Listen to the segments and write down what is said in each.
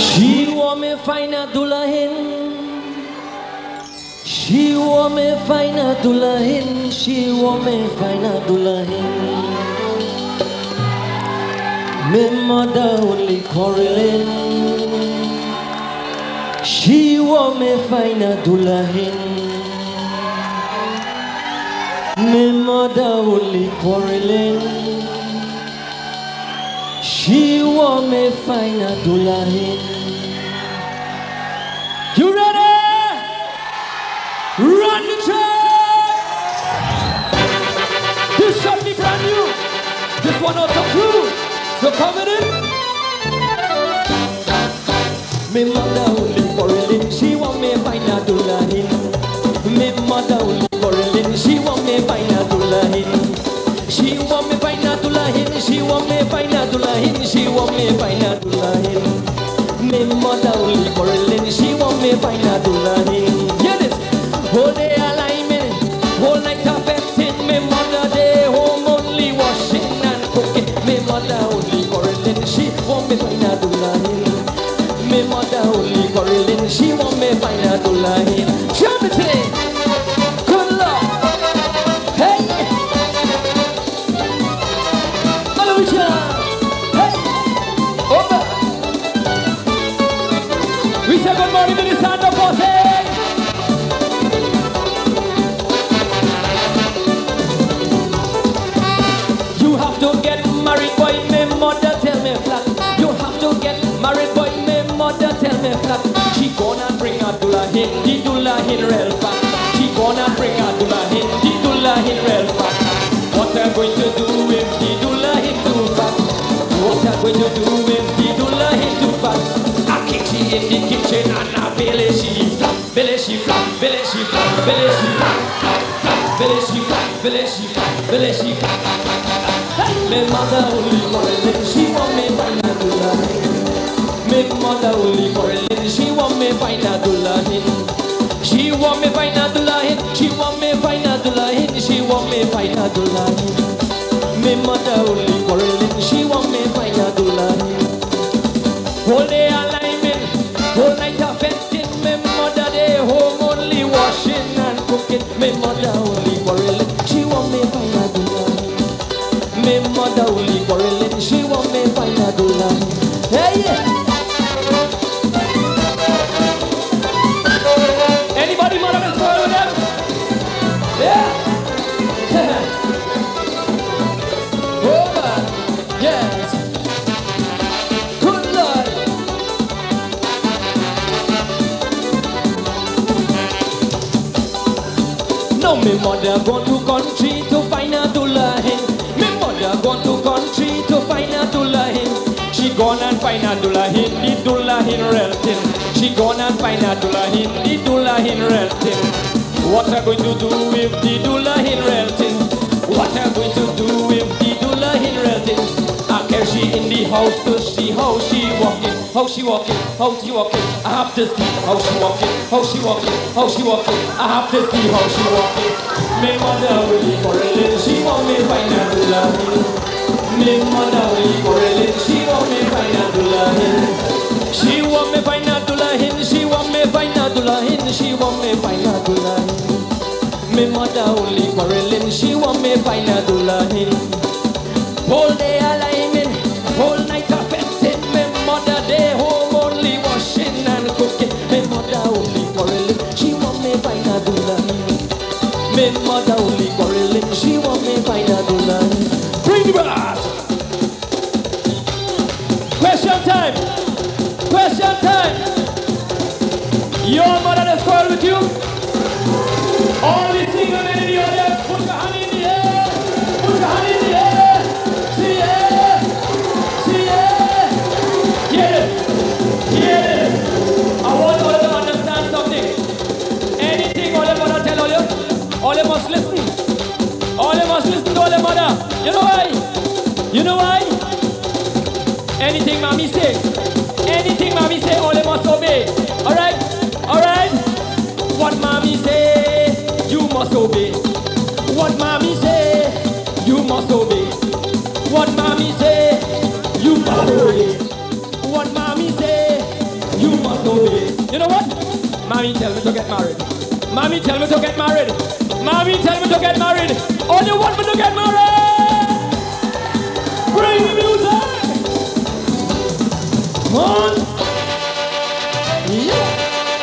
She want me find a dulahin. She want me find a dulahin. She want me find a dulahin. Me mother only quarreling. She want me find a dulahin. Me mother only quarreling. She want me find a dulahin. You ready? Run the track! This shot me brand new. This one out of two. So come it in. Me mother only quarreling. She want me find a dulahin. Me mother only quarreling. She want me find a dulahin. She want me find a dulahin. She want me find a dulahin. She want me find a dulahin. Me mother only quarreling. She want me find a dulahin. Hear this. Whole day alignment, whole night affecting. Me mother day home only washing and cooking. Me mother only quarreling. She want me find a dulahin. Me mother only quarreling. She want me find a dulahin. Show me today. Good luck. Hey. We say good morning to the sound of forces. You have to get married, boy, my mother tell me flat. You have to get married, boy, my mother tell me flat. She gonna bring a dulahin, the dulahin real fat. She gonna bring a dulahin, the dulahin real fat. What I'm going to do if the dulahin too fat? What I'm going to do if the dulahin too fat? In the kitchen and a belly she flap, belly she flap, belly she flap, belly she flap, belly she flap, belly she flap, belly she flap. My mother only quarreling, she want me find a dulahin. My mother only quarreling, she want me find a dulahin. She want me find a dulahin, she want me find a dulahin, she want me find a dulahin. My mother only quarreling, she want me find a dulahin. Whole day alignment, whole night affecting. My mother day home only washing and cooking. My mother only quarreling, she want me find a dulahin. My mother only quarreling, she want me find a dulahin. Hey! Anybody mother is quarrel with them? Yeah! Over! Yes! Good Lord! Now me mother gone to country to find a dulahin. Me mother gone to country to find a dulahin. She gone and find a dulahin, the dulahin real thing. She gone and find a dulahin, the dulahin real thing. What am I going to do with the dulahin real thing? What am I going to do with the dulahin real thing? I carry she in the house to see how she walking, how she walking, how she walking. I have to see how she walking, how she walking, how she walking. I have to see how she walking. My mother only quarreling, she want me find a dulahin. My mother only quarreling, she want me find a dulahin. She want me find a dulahin, she want me find a dulahin, she want me find a dulahin. My mother only quarreling, she want me find a dulahin. Whole day alignment, whole night affecting. My mother day home only washing and cooking. My mother only quarreling, she want me find a dulahin. My mother only quarreling, she want me find a dulahin. Bring the brass. Question time. Question time. Your mother has quarreled with you? All the single men in the audience, put your hand in the air. Put your hand in the air. See it. See it. Yes. Yes. I want all of them to understand something. Anything all the mother tell all you, all they must listen. All they must listen to all the mother. You know why? You know why? Anything mommy say. Anything mommy say, all they must obey. Alright? Alright? What mommy say, you must obey. What mommy say, you must obey. What mommy say, you must obey. What mommy say, Mommy tell me to get married. Mommy tell me to get married. Mommy tell me to get married. Oh, you want me to get married? Bring the music. Come on. Yeah.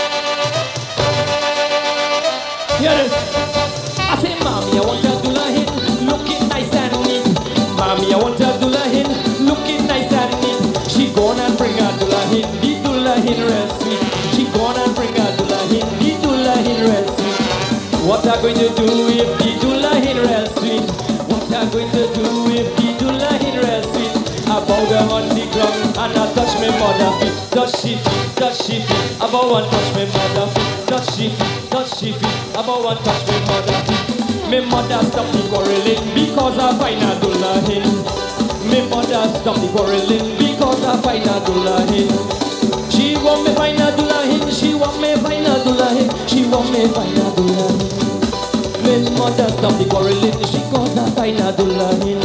Here it is. I say, Mommy, I want to do la hit, looking nice and neat. Mommy, I want to do la hit, looking nice and neat. She gonna bring her do la hit, the do la hit real sweet. She gonna bring her do la hit, the do la hit real sweet. What I going to do if the do la hit real sweet? What I going to do if the do la hit real sweet? I bow down on the ground and I touch my mother feet. Does she feel? Does she feel? I bow and touch my mother feet. Does she feel? Does she feel? I bow and touch my mother feet. My mother stop the quarreling because I find a dollar in. My mother stop the quarreling because I find a dollar in. She want me find a dollar in. She want me find a dollar in. She want me find a dollar in. My mother stop the quarreling because I find a dollar in.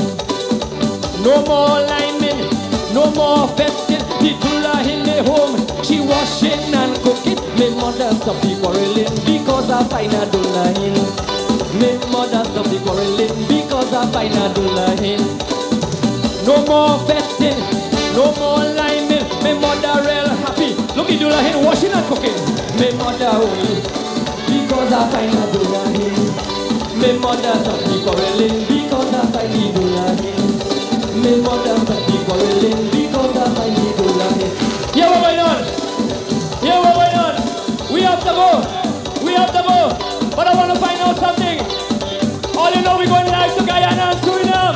No more linemen, no more festing. The dollar in the home. She washing and cooking. My mother stop the quarreling because I find a dollar in. My mother stop the quarreling because I find a dollar in. No more festing, no more liming. My mother real happy. Look at dollar in washing and cooking. My mother only because I find a dollar in. My mother stop the quarreling because I find the dollar in. My mother stop the quarreling because I find the dollar in. Yeah, what going on? Yeah, what going on? We have to go. We have to go. But I want to find out something. All you know, we're going live to Guyana and Suriname.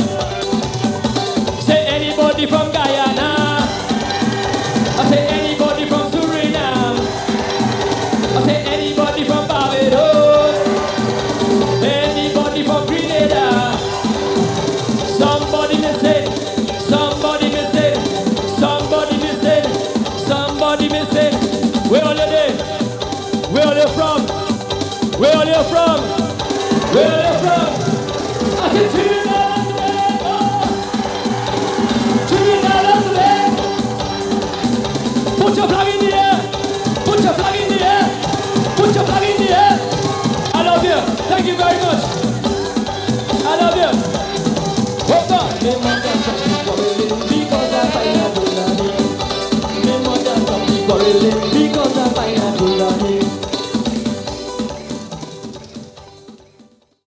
Say anybody from Guyana. I say anybody from Suriname. I say anybody from Barbados. Anybody from Grenada. Somebody missing. Somebody missing. Somebody missing. Somebody missing. Where are you there? Where are you from? Where are you from? Where are you from? I said Trinidad and Tobago. Trinidad and Tobago. Put your flag in the air. Put your flag in the air. Put your flag in the air. I love you. Thank you very much. I love you. Hold on. My mother stop the quarreling because I find a dollar in. My mother stop the quarreling.